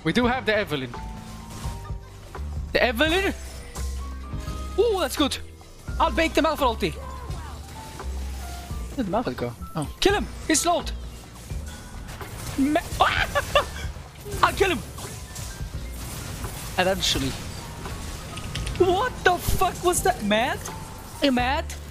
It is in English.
We do have the Evelyn. The Evelyn? Ooh, that's good. I'll bake the Malphite ulti. Where did the Malphite go? Oh, kill him! He's slowed. I'll kill him. Eventually. What the fuck was that? Mad? Are you mad?